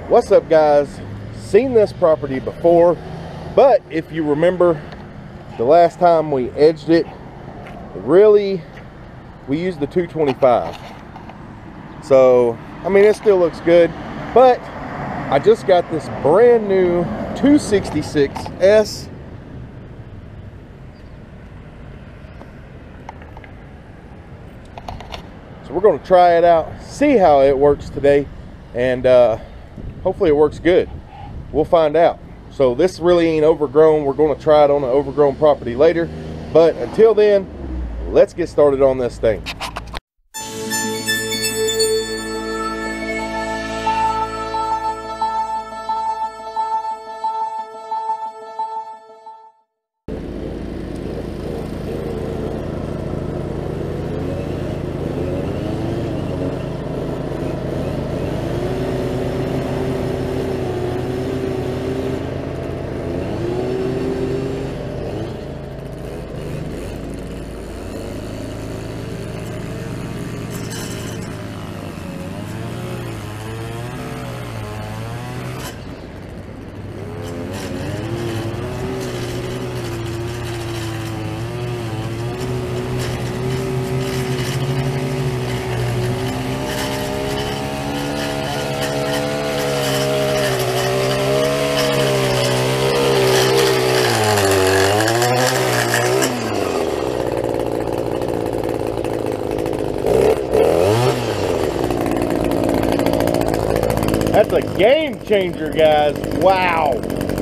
What's up, guys? Seen this property before, but if you remember the last time we edged it, we used the 225. So I mean, it still looks good, but I just got this brand new 266S. So we're going to try it out, see how it works today, and hopefully it works good. We'll find out. So this really ain't overgrown. We're going to try it on an overgrown property later, but until then, let's get started on this thing. That's a game changer, guys. Wow.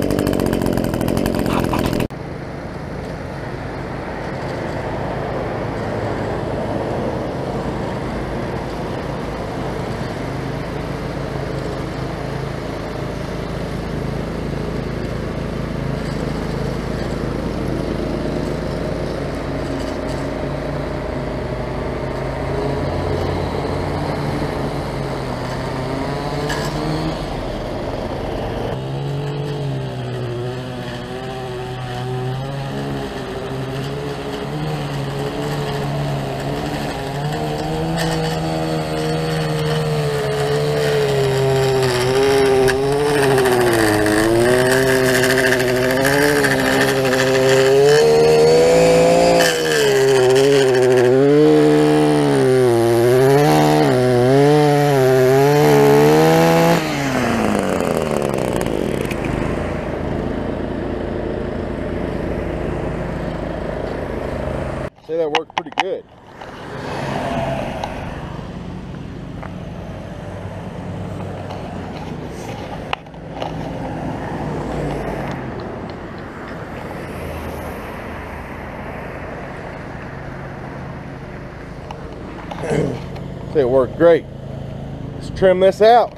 Say that worked pretty good. Say it worked great. Let's trim this out.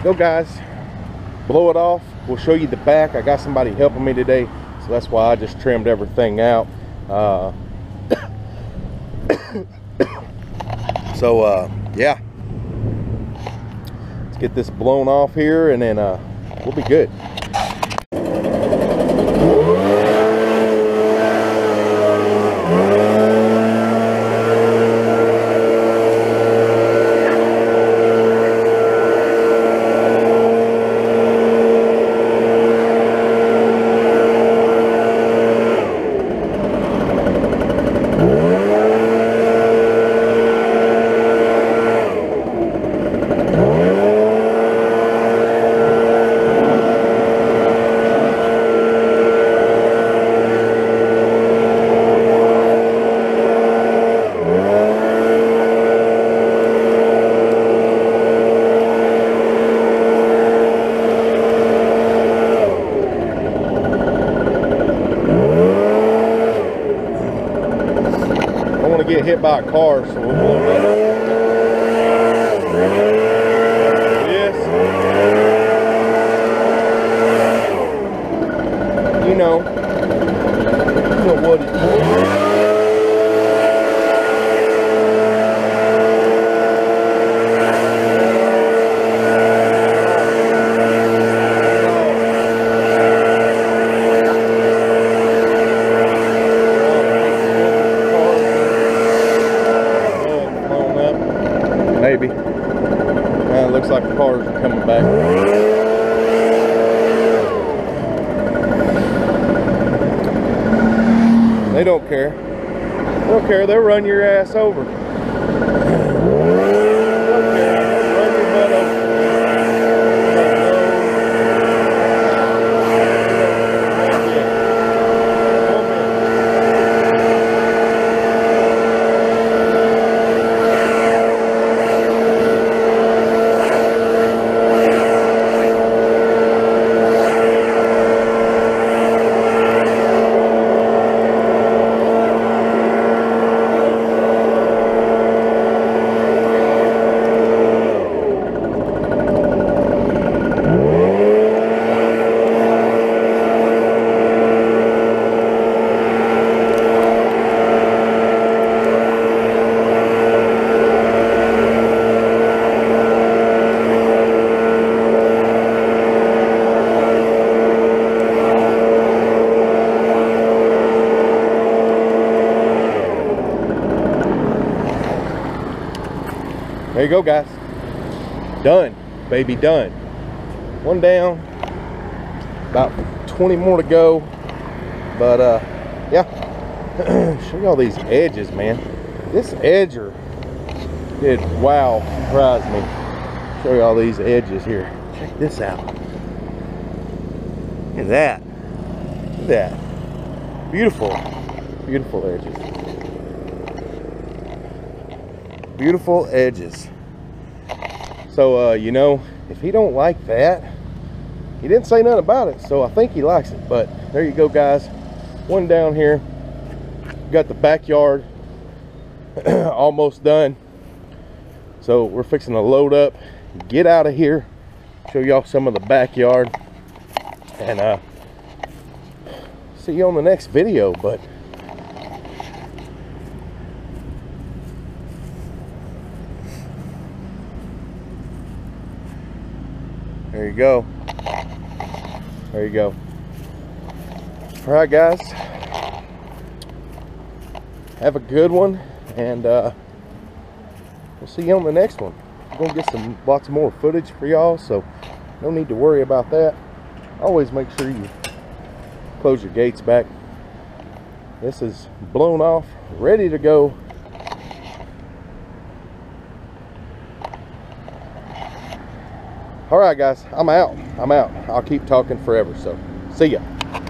go guys, blow it off. We'll show you the back. I got somebody helping me today, so that's why I just trimmed everything out. Yeah, let's get this blown off here, and then we'll be good. Get hit by a car, so we'll blow that up. Yes. You know what it's for. Maybe. It looks like the cars are coming back. They don't care. They don't care. They'll run your ass over. They don't care. They'll run your butt over. There you go, guys. Done, baby, done. One down, about 20 more to go. But yeah, show y'all these edges, man. This edger did wow, surprised me. Show y'all these edges here. Check this out. Look at that. Look at that. Beautiful, beautiful edges. Beautiful edges. So you know, if he don't like that, he didn't say nothing about it, so I think he likes it. But there you go, guys. One down here. Got the backyard almost done, so we're fixing to load up, get out of here, show y'all some of the backyard, and see you on the next video. But there you go. There you go. All right, guys. Have a good one, and we'll see you on the next one. I'm gonna get lots more footage for y'all, so no need to worry about that. Always make sure you close your gates back. This is blown off, ready to go. All right, guys, I'm out. I'll keep talking forever, so see ya.